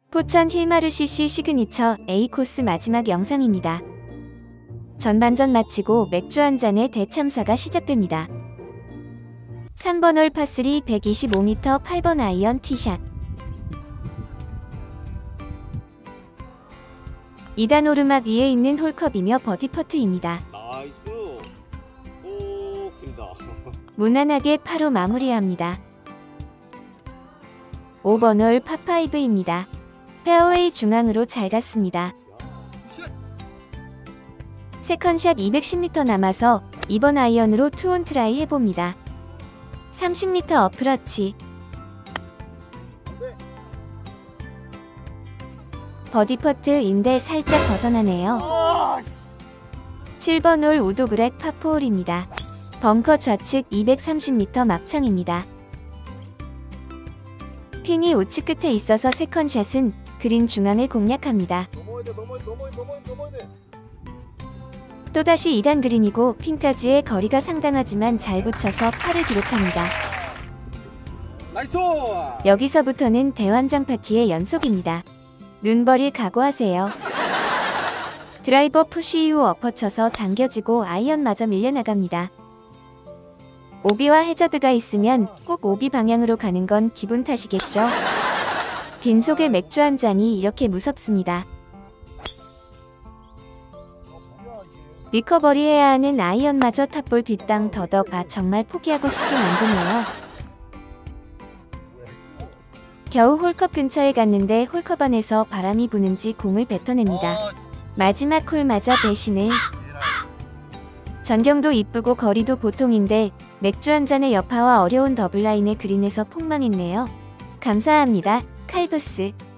포천 힐마르CC 시그니처 A코스 마지막 영상입니다. 전반전 마치고 맥주 한 잔의 대참사가 시작됩니다. 3번 홀 파3 125m 8번 아이언 티샷. 2단 오르막 위에 있는 홀컵이며 버디 퍼트입니다. 나이스. 오, 긴다. 무난하게 파로 마무리합니다. 5번 홀 파5입니다. 페어웨이 중앙으로 잘 갔습니다. 세컨샷 210m 남아서 2번 아이언으로 투온 트라이 해봅니다. 30m 어프러치. 버디 퍼트인데 살짝 벗어나네요. 7번 홀 우도그렉 파4홀입니다. 벙커 좌측 230m 막창입니다. 핀이 우측 끝에 있어서 세컨샷은 그린 중앙을 공략합니다. 또다시 2단 그린이고 핀까지의 거리가 상당하지만 잘 붙여서 파를 기록합니다. 나이스. 여기서부터는 대환장 파티의 연속입니다. 눈 버릴 각오하세요. 드라이버 푸시 이후 엎어쳐서 당겨지고 아이언마저 밀려나갑니다. 오비와 해저드가 있으면 꼭 오비 방향으로 가는 건 기분 탓이겠죠. 빈속에 맥주 한 잔이 이렇게 무섭습니다. 리커버리 해야 하는 아이언마저 탑볼 뒷땅 더덕. 정말 포기하고 싶게 만드네요. 겨우 홀컵 근처에 갔는데 홀컵 안에서 바람이 부는지 공을 뱉어냅니다. 마지막 홀마저 배신을. 전경도 이쁘고 거리도 보통인데 맥주 한 잔의 여파와 어려운 더블라인의 그린에서 폭망했네요. 감사합니다. 칼부스.